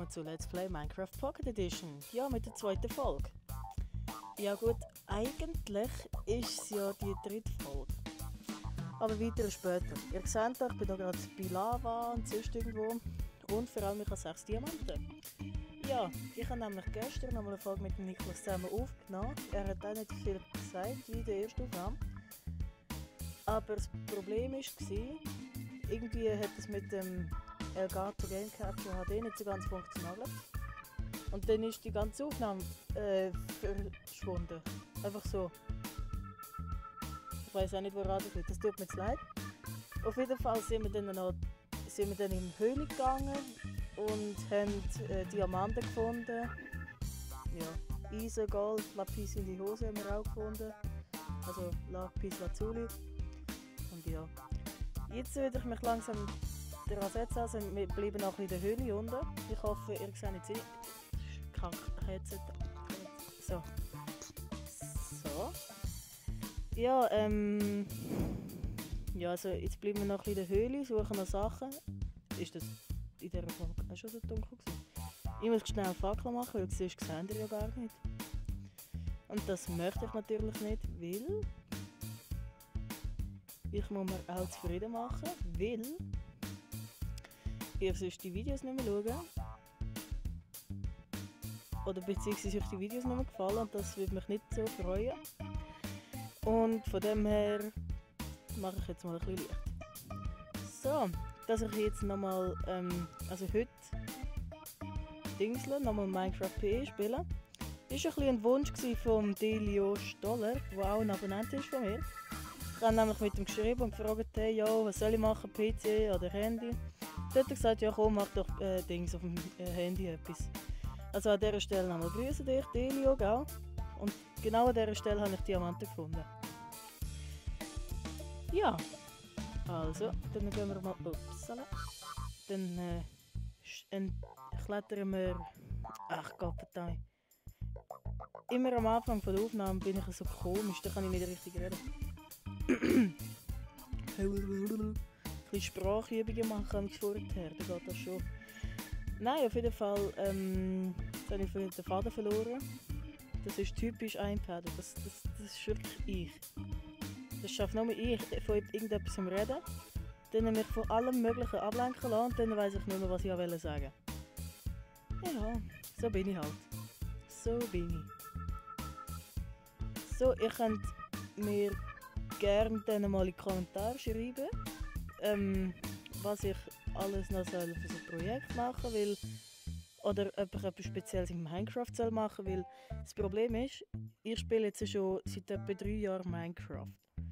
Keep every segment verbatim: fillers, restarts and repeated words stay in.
willkommen zu Let's Play Minecraft Pocket Edition. Ja, mit der zweiten Folge. Ja gut, eigentlich ist es ja die dritte Folge. Aber weiter später. Ihr seht, ich bin noch gerade bei Lava und sonst irgendwo. Und vor allem, ich habe sechs Diamanten. Ja, ich habe nämlich gestern noch mal eine Folge mit dem Niklas zusammen aufgenommen. Er hat auch nicht viel gesagt wie in der ersten Aufnahme. Aber das Problem war, irgendwie hat es mit dem Elgato Game Capture H D nicht so ganz funktioniert. Und dann ist die ganze Aufnahme äh, verschwunden. Einfach so. Ich weiß auch nicht, woran das liegt. Das tut mir jetzt leid. Auf jeden Fall sind wir dann, noch, sind wir dann in die Höhle gegangen und haben äh, Diamanten gefunden. Ja, Eisen, Gold, Lapis in die Hose haben wir auch gefunden. Also Lapis Lazuli. Und ja, jetzt würde ich mich langsam daran setzen. Also wir bleiben noch in der Höhle unten. Ich hoffe, ihr seht jetzt nicht. Kack, Headset. So. So. Ja, ähm. Ja, also jetzt bleiben wir noch in der Höhle, suchen noch Sachen. Ist das in dieser Folge auch schon so dunkel gewesen? Ich muss schnell Fackel machen, weil sonst sehen ihr ja gar nicht. Und das möchte ich natürlich nicht, weil ich muss mir auch zufrieden machen, weil ihr sonst die Videos nicht mehr schauen. Oder beziehungsweise euch die Videos nicht mehr gefallen und das würde mich nicht so freuen. Und von dem her mache ich jetzt mal ein bisschen Licht. So, dass ich jetzt nochmal, ähm, also heute Dingsle, nochmal Minecraft P E spielen. Das war ein, ein Wunsch von Delio Stoller, der auch ein Abonnent ist von mir. Ich habe nämlich mit ihm geschrieben und gefragt, hey, ja, was soll ich machen, P C oder Handy? Dort hat er gesagt, ja komm, mach doch äh, Dings auf dem äh, Handy etwas. Also an dieser Stelle nochmal grüße dich, Delio, gell? Und genau an dieser Stelle habe ich Diamanten gefunden. Ja, also, dann gehen wir mal, upsala. Dann äh, klettern wir, ach Gott verdammt. Immer am Anfang von der Aufnahme bin ich so komisch, da kann ich nicht richtig reden. Ein bisschen Sprachübungen machen vorher, da geht das schon. Nein, auf jeden Fall, ähm, jetzt habe ich den Faden verloren. Das ist typisch iPad, das, das, das ist wirklich ich. Das schaffe nur ich, von irgendetwas zu reden, dann mich von allem Möglichen ablenken lassen und dann weiss ich nicht mehr, was ich sagen wollte. Ja, so bin ich halt. So bin ich. So, ihr könnt mir gerne dann mal in die Kommentare schreiben, ähm, was ich alles noch soll für so ein Projekt machen will oder ob ich etwas Spezielles in Minecraft soll machen will. Das Problem ist, ich spiele jetzt schon seit etwa drei Jahren Minecraft.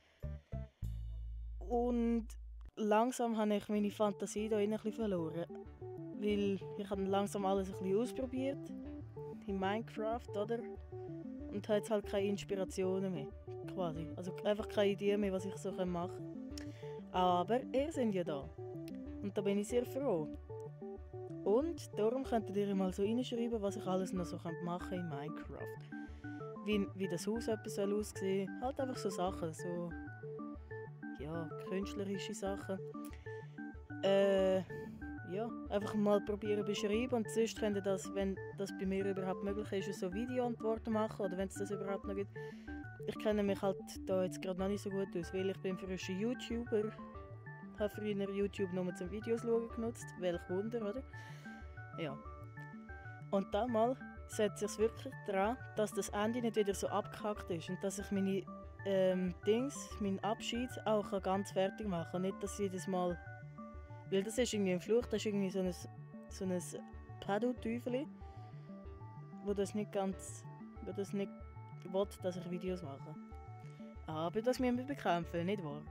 Und langsam habe ich meine Fantasie da ein bisschen verloren. Weil ich habe langsam alles ein bisschen ausprobiert in Minecraft, oder? Und habe jetzt halt keine Inspirationen mehr, quasi. Also einfach keine Idee mehr, was ich so machen kann. Aber ihr seid ja da. Und da bin ich sehr froh. Und darum könntet ihr mal so reinschreiben, was ich alles noch so machen kann in Minecraft. Wie, wie das Haus etwas soll aussehen. Halt einfach so Sachen, so ja, künstlerische Sachen. Äh, ja, einfach mal probieren beschreiben und sonst könnt ihr das, wenn das bei mir überhaupt möglich ist, so Videoantworten machen oder wenn es das überhaupt noch gibt. Ich kenne mich halt da jetzt gerade noch nicht so gut aus, weil ich bin frischer YouTuber. Ich habe früher YouTube nur zum Videos schauen genutzt, welch Wunder, oder? Ja. Und dann mal setzt es wirklich daran, dass das Ende nicht wieder so abgehackt ist und dass ich meine ähm, Dings, meinen Abschied auch ganz fertig machen kann. Nicht, dass jedes Mal. Weil das ist irgendwie ein Fluch, das ist irgendwie so ein, so ein Pedal-Teufel, wo das nicht ganz. wo das nicht will, dass ich Videos mache. Aber das müssen wir bekämpfen, nicht wahr?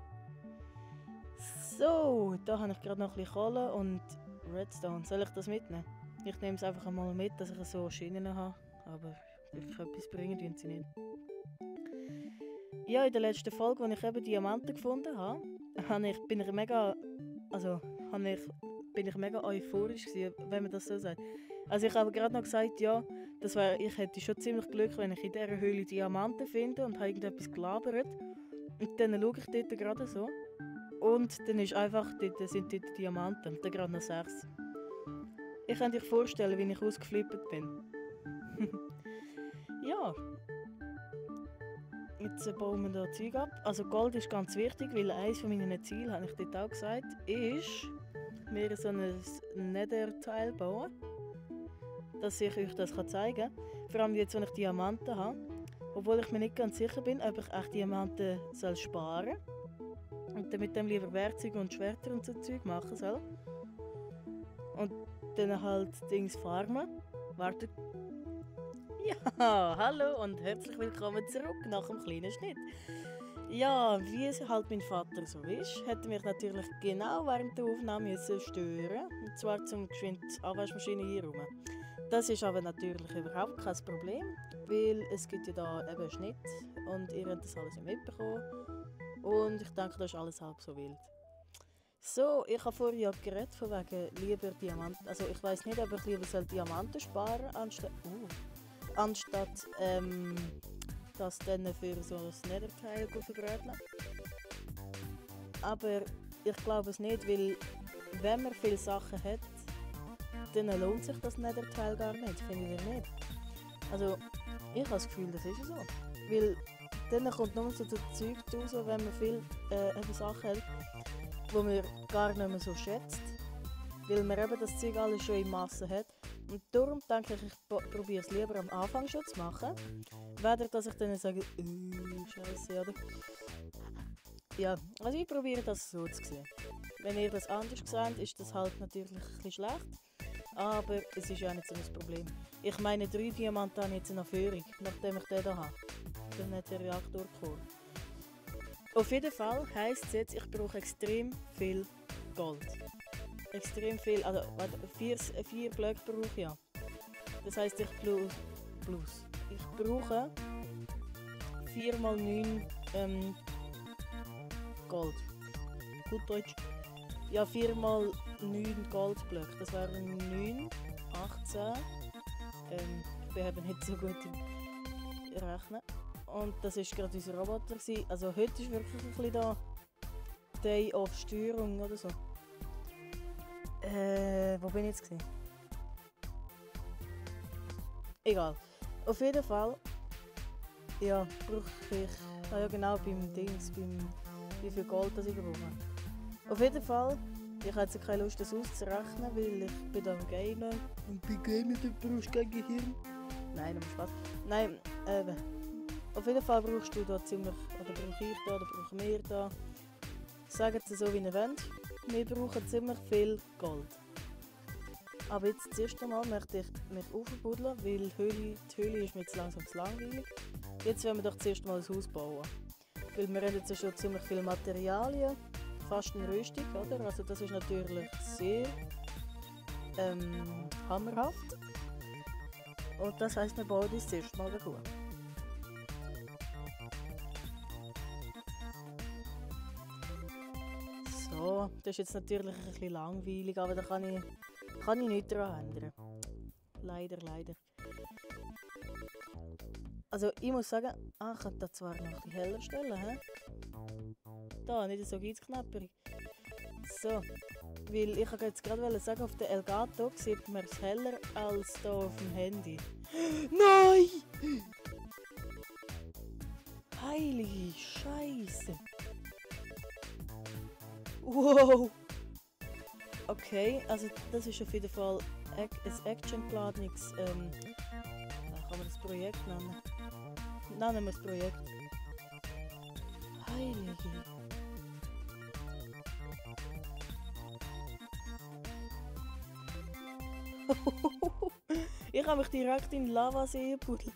So, da habe ich gerade noch ein bisschen Kohle und Redstone. Soll ich das mitnehmen? Ich nehme es einfach einmal mit, dass ich so Schienen habe. Aber wirklich etwas bringen tun sie nicht. Ja, in der letzten Folge, als ich eben Diamanten gefunden habe, habe ich, bin ich mega, also, habe ich, bin ich mega euphorisch gewesen, wenn man das so sagt. Also ich habe gerade noch gesagt, ja, das wär, ich hätte schon ziemlich Glück, wenn ich in dieser Höhle Diamanten finde und habe irgendetwas gelabert. Und dann schaue ich dort gerade so. Und dann ist einfach, dort sind dort Diamanten, und dann gerade noch sechs. Ihr könnt euch vorstellen, wie ich ausgeflippt bin. Ja. Jetzt bauen wir da Zeug ab. Also Gold ist ganz wichtig, weil eines von meinen Zielen, habe ich dort auch gesagt, ist, mir so ein Nether-Teil bauen, dass ich euch das zeigen kann. Vor allem jetzt, wenn ich Diamanten habe. Obwohl ich mir nicht ganz sicher bin, ob ich echt Diamanten soll sparen und dann mit dem lieber Werkzeuge und Schwerter und so Zeug machen soll. Und dann halt Dings farmen. Wartet. Ja, hallo und herzlich willkommen zurück nach dem kleinen Schnitt. Ja, wie es halt mein Vater so ist, hätte mich natürlich genau während der Aufnahme müssen stören. Und zwar zum geschwind Abwaschmaschine hier rum. Das ist aber natürlich überhaupt kein Problem, weil es gibt ja da eben Schnitt und ihr habt das alles mitbekommen. Und ich denke, das ist alles halb so wild. So, ich habe vorher ja geredet von wegen lieber Diamanten. Also ich weiß nicht, ob ich lieber soll Diamanten sparen anstatt, uh, anstatt ähm, das dann für so ein Netherteil verbröteln. Aber ich glaube es nicht, weil wenn man viele Sachen hat, dann lohnt sich das Netherteil gar nicht, finde ich nicht. Also ich habe das Gefühl, das ist so. Weil dann kommt nur so das Zeug raus, wenn man viele äh, Sachen hat, die man gar nicht mehr so schätzt. Weil man eben das Zeug alles schon in Masse hat. Und darum denke ich, ich probiere es lieber am Anfang schon zu machen. Weder, dass ich dann sage, äh, Scheiße, oder? Ja, also ich probiere das so zu sehen. Wenn ihr das anders seht, ist das halt natürlich ein bisschen schlecht. Aber es ist ja nicht so ein Problem. Ich meine, drei Diamanten habe ich jetzt noch Führung, nachdem ich den hier habe. Dann hat der Reaktor gekommen. Auf jeden Fall heisst es jetzt, ich brauche extrem viel Gold. Extrem viel, also vier, vier Blöcke brauche ich ja. Das heisst, ich plus, plus. Ich brauche vier mal neun ähm, Gold. Gut Deutsch. Ja, vier mal neun Goldblöcke. Das wären neun, achtzehn. Ähm, ich bin eben nicht so gut im Rechnen. Und das war gerade unser Roboter. Also heute ist wirklich ein bisschen da Day of Steuerung oder so. Äh, wo bin ich jetzt gewesen? Egal. Auf jeden Fall, ja, brauche ich, ah ja genau, beim Dings, beim, wie viel Gold das ich brauche. Auf jeden Fall, ich habe jetzt keine Lust, das auszurechnen, weil ich bin da am Gamen. Und bei Gamen, du brauchst kein Gehirn. Nein, nur Spaß. Nein, eben. Auf jeden Fall brauchst du da ziemlich, oder brauche ich da, oder brauchen wir da. Sagt es so, wie ihr wollt. Wir brauchen ziemlich viel Gold. Aber jetzt das erste Mal möchte ich mich aufbuddeln, weil die Höhle, die Höhle ist mir jetzt langsam zu langweilig. Jetzt wollen wir doch zuerst mal ein Haus bauen. Weil wir haben jetzt schon ziemlich viele Materialien. Fast eine Rüstung, oder? Also das ist natürlich sehr ähm, hammerhaft. Und das heisst, wir bauen uns zuerst mal eine Kuh. So, das ist jetzt natürlich ein bisschen langweilig, aber da kann ich, kann ich nichts daran ändern. Leider, leider. Also ich muss sagen, ah, ich könnte da zwar noch die heller stellen, hä? Da, nicht so ganz knapperig. So, weil ich wollte jetzt gerade sagen, auf der Elgato sieht man es heller als da auf dem Handy. Nein! Heilige Scheiße! Wow! Okay, also das ist auf jeden Fall ein actiongeladenes, ähm, kann man das Projekt nennen? Nennen wir das Projekt. Heilige! Ich habe mich direkt in Lavasee gebuddelt.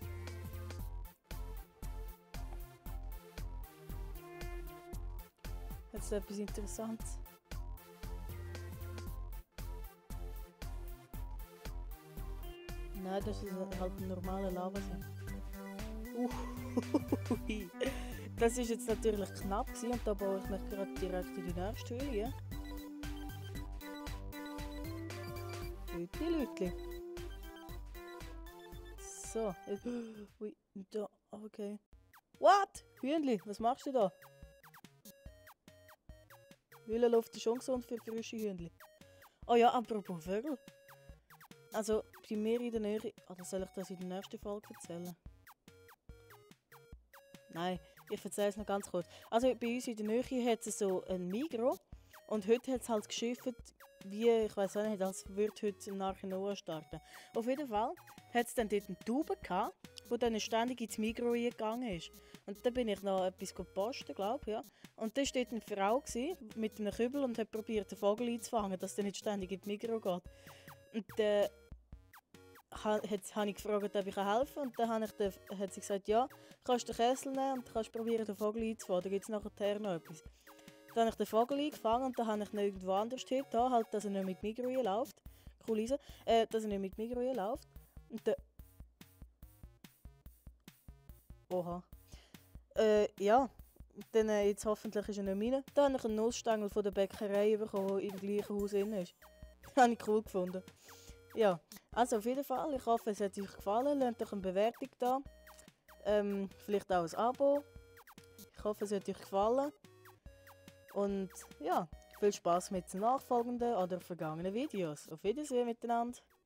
Jetzt etwas Interessantes. Nein, das ist halt ein normaler Lavasee. Uh, das ist jetzt natürlich knapp gewesen, und da baue ich mich gerade direkt in die nächste Höhle. Lütli, Lütli. So, jetzt, ui, da, okay. What? Hühnli, was machst du da? Höhlenluft ist schon gesund für frische Hühnli. Oh ja, apropos Vögel. Also bei mir in der Nähe... Oder soll ich das in der nächsten Folge erzählen? Nein, ich erzähle es noch ganz kurz. Also bei uns in der Nähe hat es so ein Migros. Und heute hat es halt geschifft, wie, ich weiß auch nicht, als würde heute nachher Noah starten. Auf jeden Fall hat es dann dort eine Taube gehabt, die dann ständig ins Migros gegangen ist. Und dann bin ich noch etwas posten, glaube ich, ja. Und da war dort eine Frau gewesen, mit einem Kübel und hat probiert, den Vogel einzufangen, dass der nicht ständig ins Migros geht. Und dann habe ich gefragt, ob ich helfen kann. Und dann habe ich den, hat sie gesagt, ja, kannst den Kessel nehmen und kannst probieren, den Vogel einzufangen. Da gibt es nachher noch etwas. Dann habe ich den Vogel eingefangen und dann habe ich ihn irgendwo anders hin, da halt, dass er nicht mit Migros läuft. Kulisse. Äh, dass er nicht mit Migros läuft. Und dann... Oha. Äh, ja. Dann, äh, jetzt hoffentlich ist er nicht meine. Dann habe ich einen Nussstängel von der Bäckerei bekommen, der im gleichen Haus drin ist. Das habe ich cool gefunden. Ja, also auf jeden Fall, ich hoffe, es hat euch gefallen. Lasst euch eine Bewertung da. Ähm, vielleicht auch ein Abo. Ich hoffe, es hat euch gefallen. Und ja, viel Spaß mit den nachfolgenden oder vergangenen Videos. Auf Wiedersehen miteinander.